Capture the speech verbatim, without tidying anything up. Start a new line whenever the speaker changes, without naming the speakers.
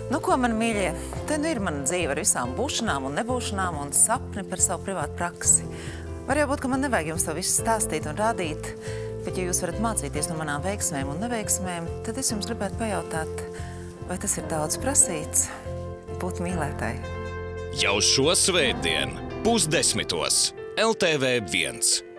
Nu, ko, mani mīļie, te nu ir mana dzīve ar visām būšanām un nebūšanām un sapni par savu privātu praksi. Var jau būt, ka man nevajag jums to visu stāstīt un rādīt, bet ja jūs varat mācīties no manām veiksmēm un neveiksmēm, tad es jums gribētu pajautāt, vai tas ir daudz prasīts būt mīlētāji.
Jau šo svētdienu pusdesmitos L T V viens.